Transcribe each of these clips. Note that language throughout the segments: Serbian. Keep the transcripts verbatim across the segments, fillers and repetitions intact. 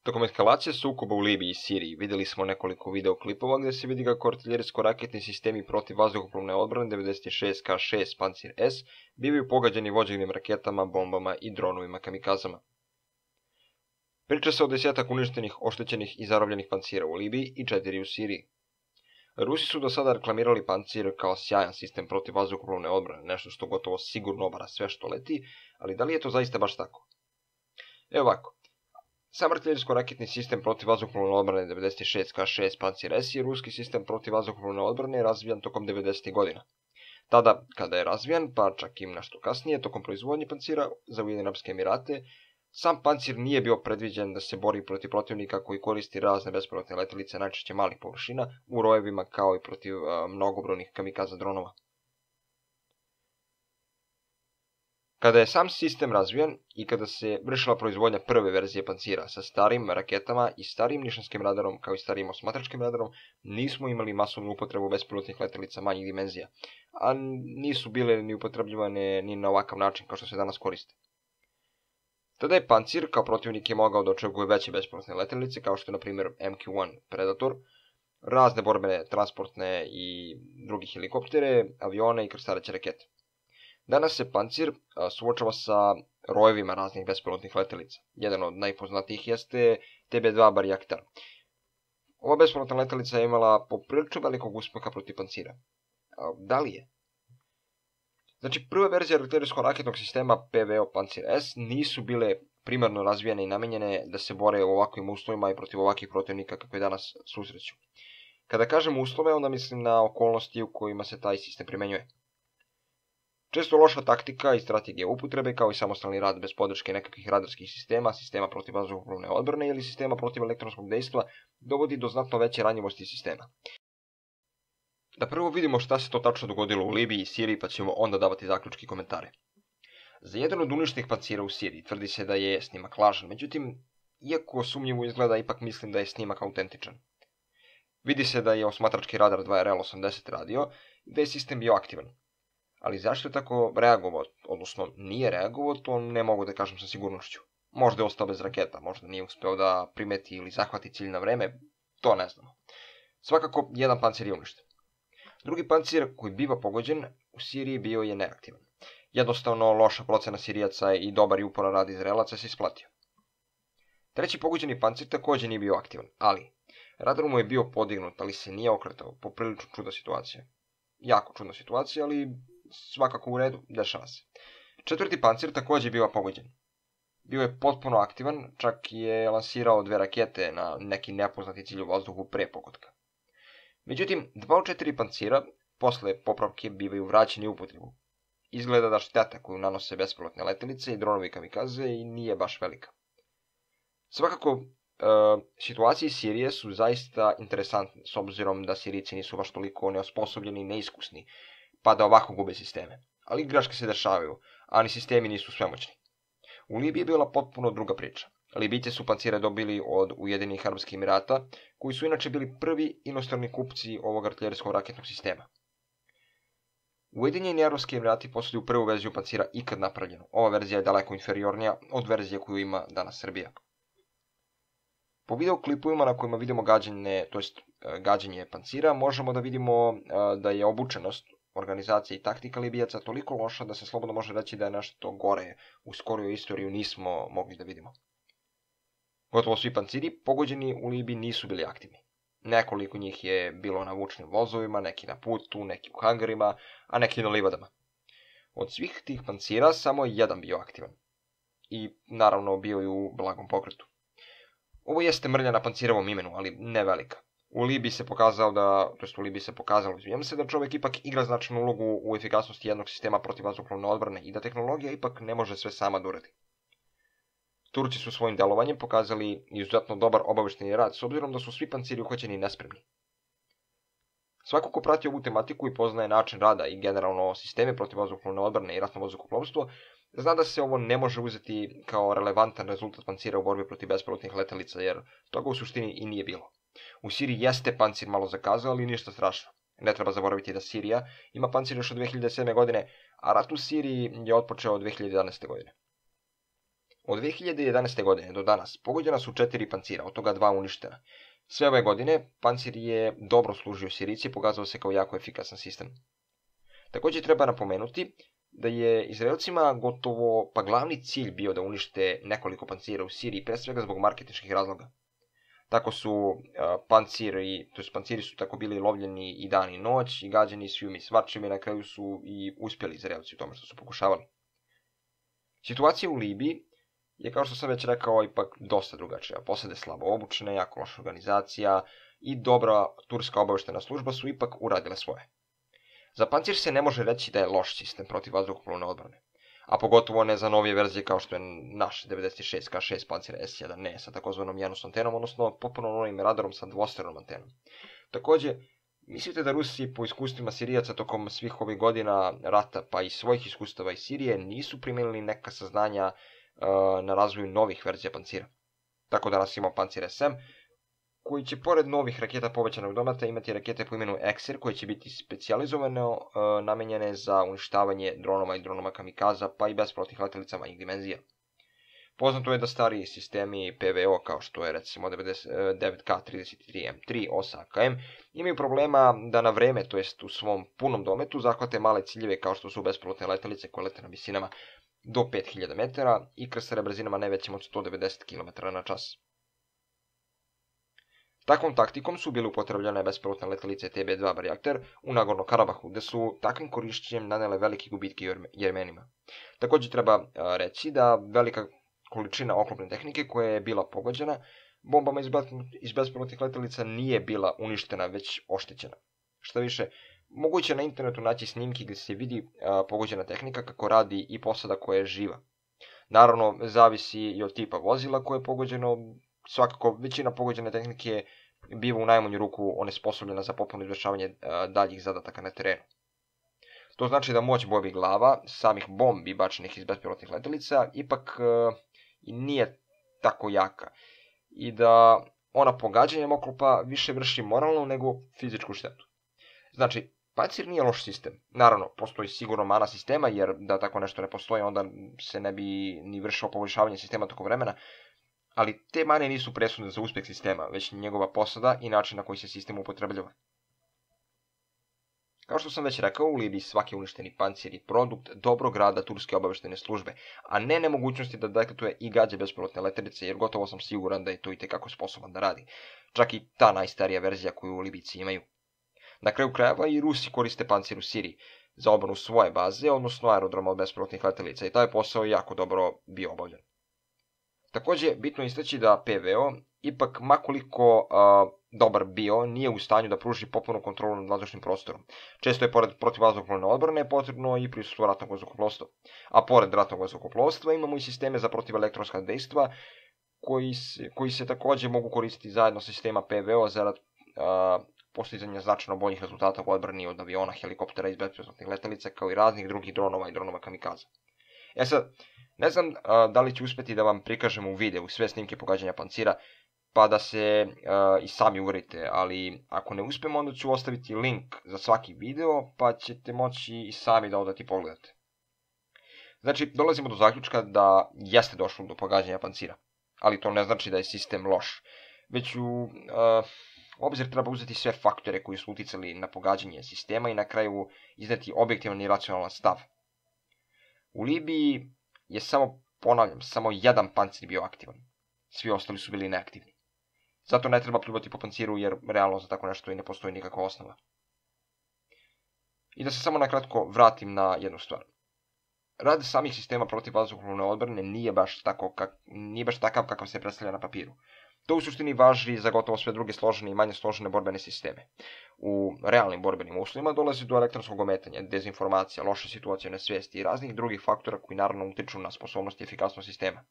Tokom eskalacije sukoba u Libiji i Siriji vidjeli smo nekoliko videoklipova gdje se vidi kako artiljerijsko-raketni sistemi protiv vazduhoplovne odbrane devedeset šest K šest Pancir S bivaju pogađani vođenim raketama, bombama i dronovima kamikazama. Priča se o desetak uništenih, oštećenih i zarobljenih pancira u Libiji i četiri u Siriji. Rusi su do sada reklamirali pancir kao sjajan sistem protiv vazduhoplovne odbrane, nešto što gotovo sigurno obara sve što leti, ali da li je to zaista baš tako? Evo ovako. Sam artiljerijsko-raketni sistem protiv vazduhoplovne odbrane devedeset šest K šest Pancir S je ruski sistem protiv vazduhoplovne odbrane razvijan tokom devedesetih godina. Tada, kada je razvijan, pa čak i nešto kasnije, tokom proizvodnje pancira za Ujedinjene Arapske Emirate, sam pancir nije bio predviđen da se bori protiv protivnika koji koristi razne bespilotne letelice najčešće malih površina u rojevima kao i protiv a, mnogobrojnih kamikaza dronova. Kada je sam sistem razvijan i kada se vršila proizvodnja prve verzije pancira sa starim raketama i starim nišanskim radarom kao i starim osmatračkim radarom, nismo imali masovnu upotrebu bespilotnih letelica manjih dimenzija, a nisu bile ni upotrebljivane ni na ovakav način kao što se danas koriste. Tada je pancir kao protivnik je mogao da očekuje veće bespilotne letelice kao što je na primjer M Q jedan Predator, razne borbene, transportne i drugi helikoptere, avione i krstareće rakete. Danas se pancir suočava sa rojevima raznih bespilotnih letelica. Jedan od najpoznatijih jeste T B dva Bayraktar. Ova bespilotna letelica je imala poprilično velikog uspeha protiv pancira. Da li je? Znači, prve verzije artiljerijsko-raketnog sistema P V O Pancir S nisu bile primarno razvijene i namenjene da se bore u ovakvim uslovima i protiv ovakvih protivnika kakve danas susreću. Kada kažem uslove, onda mislim na okolnosti u kojima se taj sistem primenjuje. Često loša taktika i strategija upotrebe, kao i samostalni rad bez podrške nekakvih radarskih sistema, sistema protiv vazduhoplovne odbrane ili sistema protiv elektronskog dejstva, dovodi do znatno veće ranjivosti sistema. Da prvo vidimo šta se to tačno dogodilo u Libiji i Siriji, pa ćemo onda davati zaključke i komentare. Za jedan od uništenih pancira u Siriji tvrdi se da je snimak lažan, međutim, iako sumnjivo izgleda, ipak mislim da je snimak autentičan. Vidi se da je osmatrački radar dva R L osamdeset radio i da je sistem bio aktivan. Ali zašto je tako reagovao, odnosno nije reagovao, to ne mogu da kažem sa sigurnošću. Možda je ostao bez raketa, možda nije uspeo da primeti ili zahvati cilj na vreme, to ne znamo. Svakako, jedan pancir je uništen. Drugi pancir koji biva pogođen u Siriji bio je neaktivan. Jednostavno, loša procena Sirijaca i dobar i uporan rad Izraelaca se isplatio. Treći pogođeni pancir također nije bio aktivan, ali radar mu je bio podignut, ali se nije okretao, poprilično čudna situacija. Jako čudna situacija, ali svakako u redu, dešava se. Četvrti pancir također biva pogođen. Bio je potpuno aktivan, čak je lansirao dve rakete na neki nepoznati cilj u vazduhu pre pogotka. Međutim, dva od četiri pancira posle popravke bivaju vraćeni u upotrebu. Izgleda da šteta koju nanose bespilotne letelice i dronovi kamikaze i nije baš velika. Svakako, e, situacije iz Sirije su zaista interesantne, s obzirom da Sirijci nisu baš toliko neosposobljeni i neiskusni, pa da ovako gube sisteme. Ali greške se dešavaju, a ni sistemi nisu svemoćni. U Libiji je bila potpuno druga priča. Libijci su pancire dobili od Ujedinjenih Arapskih Emirata, koji su inače bili prvi inostrani kupci ovog artiljerijskog raketnog sistema. Ujedinjeni Arapski Emirati posjeduju prvu verziju pancira ikad napravljenu. Ova verzija je daleko inferiornija od verzije koju ima danas Srbija. Po videoklipovima na kojima vidimo gađanje, to jest gađanje pancira, možemo da vidimo da je obučenost, organizacija i taktika Libijaca toliko loša da se slobodno može reći da je nešto gore u skorijoj istoriji nismo mogli da vidimo. Gotovo svi panciri pogođeni u Libiji nisu bili aktivni. Nekoliko njih je bilo na vučnim vozovima, neki na putu, neki u hangarima, a neki na livadama. Od svih tih pancira samo je jedan bio aktivan. I naravno bio i u blagom pokretu. Ovo jeste mrlja na pancirovom imenu, ali ne velika. U Libiji se pokazao da, to jest u Libiji se pokazalo, izvijem se, da čovjek ipak igra značajnu ulogu u efikasnosti jednog sistema protiv vazduhoplovne odbrane i da tehnologija ipak ne može sve sama da uradi. Turci su svojim delovanjem pokazali izuzetno dobar obaveštajni rad, s obzirom da su svi panciri uhvaćeni nespremni. Svako ko prati ovu tematiku i poznaje način rada i generalno sisteme protiv vazduhoplovne odbrane i ratno vazduhoplovstvo, zna da se ovo ne može uzeti kao relevantan rezultat pancira u borbi protiv bespilotnih letelica, jer toga u suštini i nije bilo. U Siriji jeste pancir malo zakazao, ali ništa strašno. Ne treba zaboraviti da Sirija ima pancir još od dve hiljade sedme. godine, a rat u Siriji je otpočeo od dve hiljade jedanaeste. godine. Od dve hiljade jedanaeste. godine do danas pogođena su četiri pancira, od toga dva uništena. Sve ove godine pancir je dobro služio Sirijci i pokazao se kao jako efikasan sistem. Također treba napomenuti da je Izraelcima gotovo pa glavni cilj bio da unište nekoliko pancira u Siriji, pre svega zbog marketinških razloga. Tako su uh, panciri, to jest panciri su tako bili lovljeni i dan i noć i gađani svim i svačim i na kraju su i uspjeli Izraelci u tome što su pokušavali. Situacija u Libiji je, kao što sam već rekao, ipak dosta drugačija. Posade slabo obučene, jako loša organizacija i dobra turska obavještajna služba su ipak uradile svoje. Za pancir se ne može reći da je loš sistem protiv vazduhoplovne odbrane, a pogotovo ne za novije verzije kao što je naš devedeset šest K šest pancir S jedan, ne sa takozvanom Janus antenom, odnosno potpuno novim radarom sa dvostranom antenom. Također, mislite da Rusi po iskustvima Sirijaca tokom svih ovih godina rata, pa i svojih iskustava iz Sirije, nisu primijenili neka saznanja uh, na razvoju novih verzija pancira? Tako da nas imamo pancir S M, koji će pored novih raketa povećanog dometa imati rakete po imenu Ekser, koje će biti specijalizovane uh, namenjene za uništavanje dronova i dronova kamikaza, pa i bespilotnih letelica manjih dimenzija. Poznato je da stariji sistemi P V O, kao što je recimo devet K trideset tri M tri, osam A K M, imaju problema da na vreme, to jest u svom punom dometu, zahvate male ciljeve kao što su bespilotne letelice koje lete na visinama do pet hiljada metara i krsare brzinama najvećim od sto devedeset kilometara na čas. Takvom taktikom su bile upotrebljene bespilotne letelice T B dva Bayraktar u Nagorno Karabahu, gde su takvim korišćenjem nanele velike gubitke Jermenima. Također treba reći da velika količina oklopne tehnike koja je bila pogođena bombama iz bespilotnih letelica nije bila uništena, već oštećena. Šta više, moguće je na internetu naći snimki gdje se vidi a, pogođena tehnika kako radi i posada koja je živa. Naravno, zavisi i od tipa vozila koje je pogođeno. Svakako, većina pogođene tehnike biva u najmanju ruku onesposobljena za popuno izvršavanje daljih zadataka na terenu. To znači da moć bojevih glava, samih bombi bačenih iz bespilotnih letelica, ipak uh, nije tako jaka i da ona pogađanjem oklopa više vrši moralnu nego fizičku štetu. Znači, pancir nije loš sistem. Naravno, postoji sigurno mana sistema, jer da tako nešto ne postoji, onda se ne bi ni vršilo poboljšavanje sistema tokom vremena, ali te mane nisu presudne za uspjeh sistema, već njegova posada i način na koji se sistem upotrebljava. Kao što sam već rekao, u Libiji svaki uništeni pancir je produkt dobrog rada turske obavještajne službe, a ne nemogućnosti da dekretuje i gađe bespilotne letelice, jer gotovo sam siguran da je to itekako sposoban da radi. Čak i ta najstarija verzija koju Libijci imaju. Na kraju krajeva i Rusi koriste pancir u Siriji za obranu svoje baze, odnosno aerodroma od bespilotnih letelica, i taj posao je jako dobro bio obavljen. Također, bitno je istaći da P V O, ipak makoliko uh, dobar bio, nije u stanju da pruži potpunu kontrolu nad vazdušnim prostorom. Često je pored protivvazduhoplovne odbrane potrebno i prisustvo ratnog vazduhoplovstva. A pored ratnog vazduhoplovstva imamo i sisteme za protivelektronska dejstva koji se, koji se također mogu koristiti zajedno sa sistema P V O zarad uh, postizanja značajno boljih rezultata u odbrani od aviona, helikoptera i bespilotnih letelica, kao i raznih drugih dronova i dronova kamikaza. E sad, ne znam uh, da li ću uspjeti da vam prikažem u videu sve snimke pogađanja pancira, pa da se uh, i sami uverite, ali ako ne uspemo, onda ću ostaviti link za svaki video, pa ćete moći i sami da odati pogledate. Znači, dolazimo do zaključka da jeste došlo do pogađanja pancira, ali to ne znači da je sistem loš, već u uh, obzir treba uzeti sve faktore koji su uticali na pogađanje sistema i na kraju izneti objektivan i racionalan stav. U Libiji je samo, ponavljam, samo jedan pancir bio aktivan. Svi ostali su bili neaktivni. Zato ne treba pljuvati po panciru, jer realno za tako nešto i ne postoji nikakva osnova. I da se samo nakratko vratim na jednu stvar. Rad samih sistema protivvazduhoplovne odbrane nije baš tako kak, nije baš takav kakav se predstavlja na papiru. To u suštini važi za gotovo sve druge složene i manje složene borbene sisteme. U realnim borbenim uslovima dolazi do elektronskog ometanja, dezinformacija, loše situacijone svijesti i raznih drugih faktora koji naravno utiču na sposobnost i efikasnost sistema.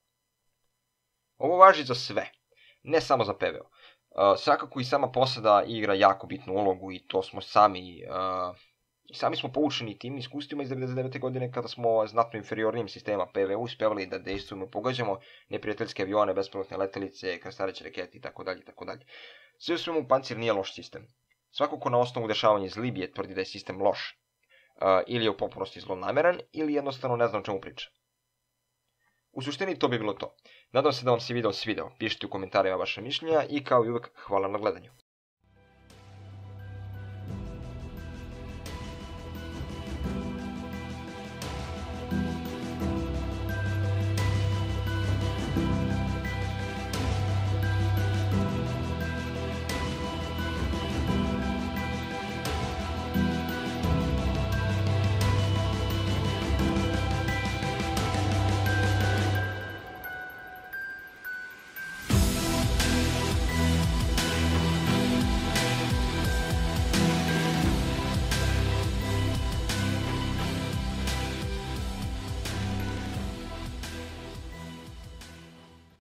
Ovo važi za sve, ne samo za P V O. Uh, svakako i sama posada igra jako bitnu ulogu i to smo sami, uh, sami smo poučeni tim iskustvima iz devedeset devete. godine kada smo znatno inferiornim sistema P V O uspjevali da dejstvujemo i pogađamo neprijateljske avione, bespilotne letelice, krstareće rakete itd. itd. Sve u svemu pancir nije loš sistem. Svako ko na osnovu dešavanja iz Libije tvrdi da je sistem loš, uh, ili je u potpunosti zlonameran, ili jednostavno ne zna o čemu priča. U suštini to bi bilo to. Nadam se da vam se video svideo, pišite u komentarima vaše mišljenja i kao i uvek hvala na gledanju.